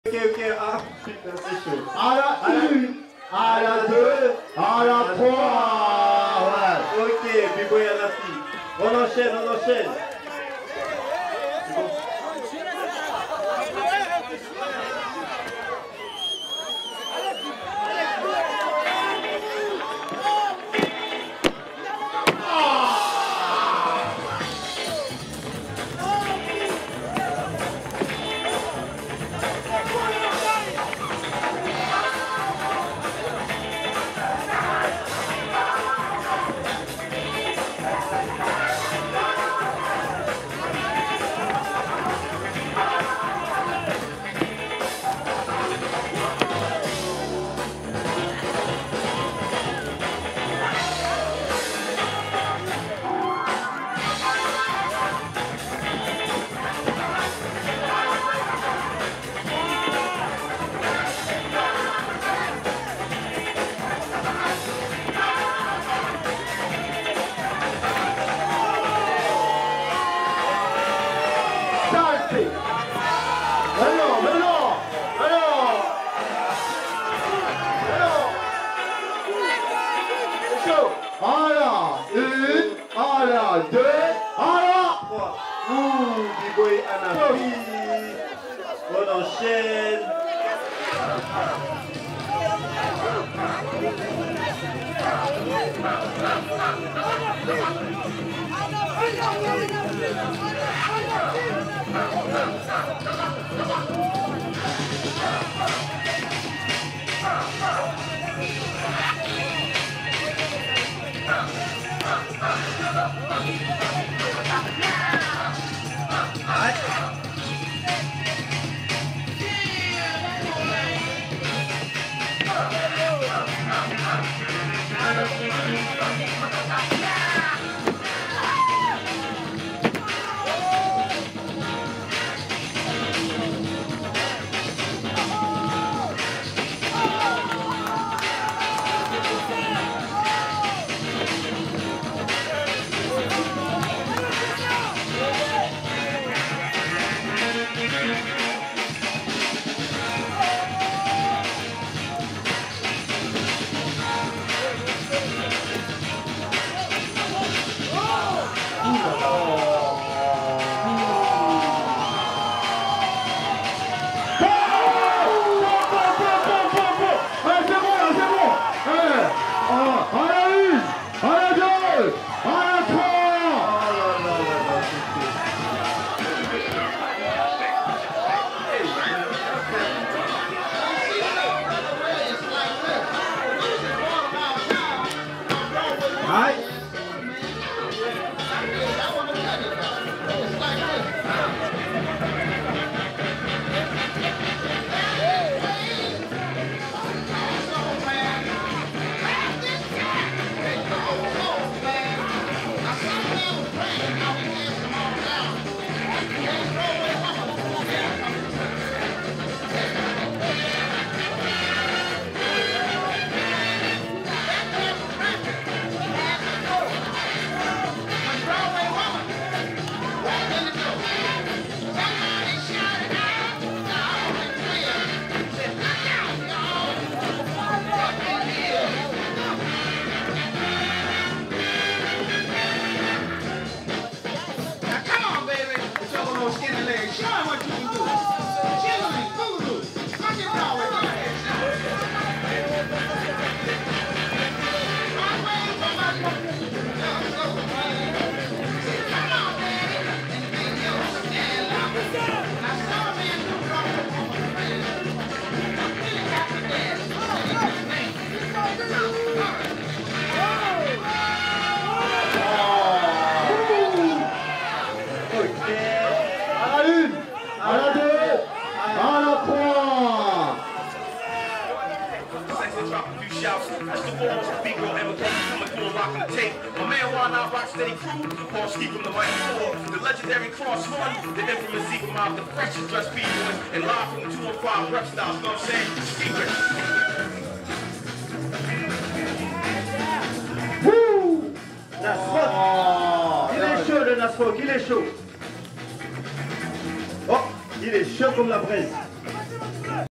Ok, ah putain, c'est chaud. À la 1, à la 2, à la 3. Ouais. Ok, B-boy à la fille. On enchaîne, on enchaîne. B-boy à la fille. On enchaîne. The legendary Cross One, the infamous Zeke Mob, the freshest dressed B-boys, and live from the 205 rep styles, you know what I'm saying? Secret. Wouh! Nasfok! Il est chaud le Nasfok, il est chaud! Oh! Il est chaud comme la braise!